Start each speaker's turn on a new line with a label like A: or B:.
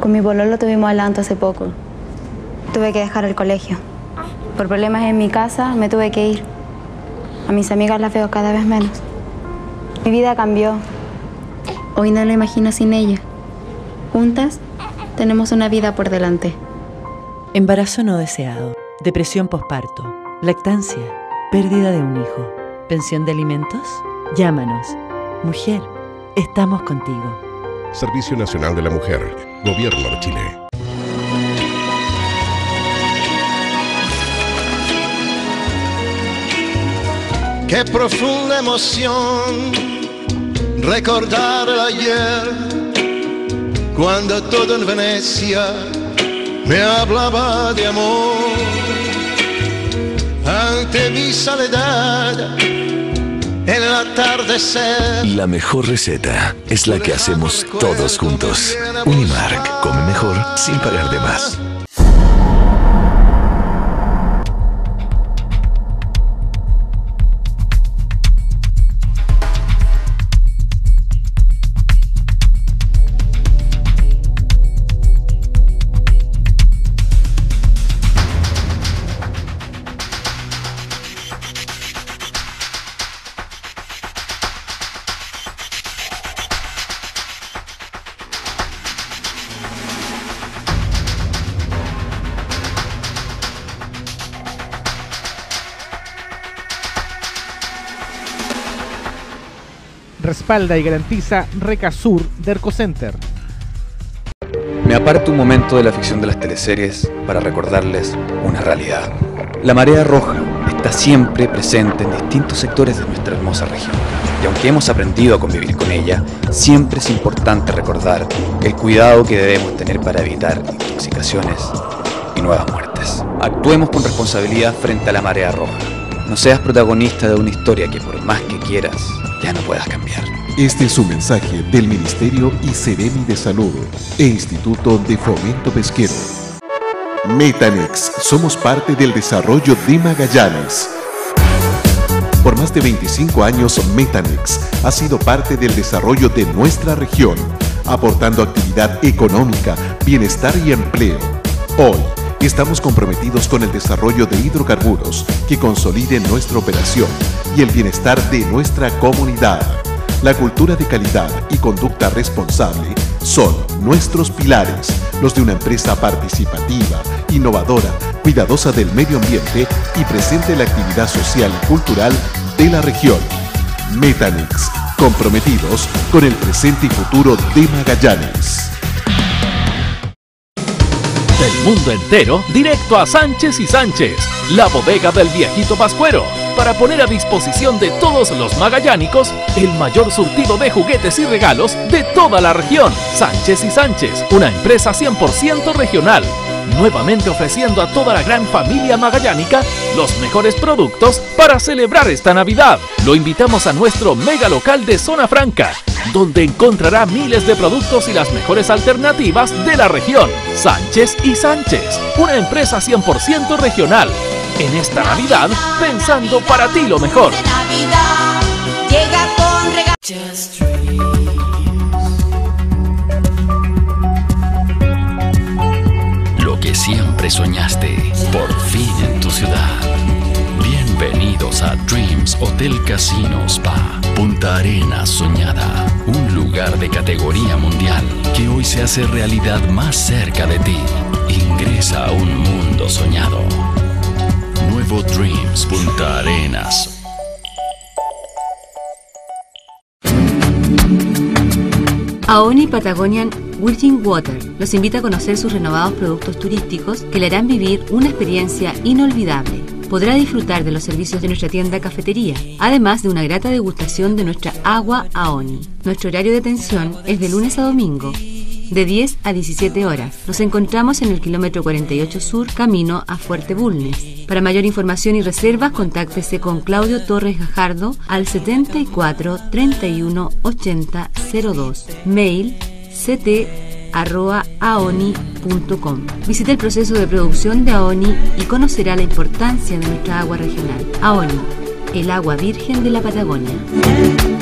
A: Con mi pololo tuvimos adelanto hace poco. Tuve que dejar el colegio. Por problemas en mi casa me tuve que ir. A mis amigas las veo cada vez menos. Mi vida cambió. Hoy no lo imagino sin ella. Juntas tenemos una vida por delante.
B: Embarazo no deseado, depresión posparto, lactancia, pérdida de un hijo, pensión de alimentos. Llámanos. Mujer, estamos contigo.
C: Servicio Nacional de la Mujer, Gobierno de Chile.
D: Qué profunda emoción recordar el ayer, cuando todo en Venecia me hablaba de amor. Ante mi soledad, el atardecer.
E: La mejor receta es la que hacemos todos juntos. Unimark, come mejor sin pagar de más.
F: Respalda y garantiza Recasur de Ercocenter.
G: Me aparto un momento de la ficción de las teleseries para recordarles una realidad. La marea roja está siempre presente en distintos sectores de nuestra hermosa región. Y aunque hemos aprendido a convivir con ella, siempre es importante recordar el cuidado que debemos tener para evitar intoxicaciones y nuevas muertes. Actuemos con responsabilidad frente a la marea roja. No seas protagonista de una historia que por más que quieras, ya no puedas cambiar.
H: Este es un mensaje del Ministerio y Seremi de Salud e Instituto de Fomento Pesquero. Metanex, somos parte del desarrollo de Magallanes. Por más de 25 años, Metanex ha sido parte del desarrollo de nuestra región, aportando actividad económica, bienestar y empleo. Hoy, estamos comprometidos con el desarrollo de hidrocarburos que consoliden nuestra operación y el bienestar de nuestra comunidad. La cultura de calidad y conducta responsable son nuestros pilares, los de una empresa participativa, innovadora, cuidadosa del medio ambiente y presente en la actividad social y cultural de la región. Metanex, comprometidos con el presente y futuro de Magallanes.
I: Del mundo entero, directo a Sánchez y Sánchez, la bodega del viejito pascuero, para poner a disposición de todos los magallánicos el mayor surtido de juguetes y regalos de toda la región. Sánchez y Sánchez, una empresa 100% regional, nuevamente ofreciendo a toda la gran familia magallánica los mejores productos para celebrar esta Navidad. Lo invitamos a nuestro mega local de Zona Franca, donde encontrará miles de productos y las mejores alternativas de la región. Sánchez y Sánchez, una empresa 100% regional. En esta Navidad, pensando para ti lo mejor.
J: Lo que siempre soñaste, por fin en tu ciudad. Bienvenidos a Dreams Hotel Casino Spa, Punta Arenas Soñada, un lugar de categoría mundial que hoy se hace realidad más cerca de ti. Ingresa a un mundo soñado. Nuevo Dreams Punta Arenas.
K: Aoni Patagonian Virgin Water los invita a conocer sus renovados productos turísticos que le harán vivir una experiencia inolvidable. Podrá disfrutar de los servicios de nuestra tienda cafetería, además de una grata degustación de nuestra agua Aoni. Nuestro horario de atención es de lunes a domingo, de 10 a 17 horas. Nos encontramos en el kilómetro 48 Sur, camino a Fuerte Bulnes. Para mayor información y reservas, contáctese con Claudio Torres Gajardo al 74 31 80 02. Mail ct@aoni.com. Visite el proceso de producción de Aoni y conocerá la importancia de nuestra agua regional. Aoni, el agua virgen de la Patagonia.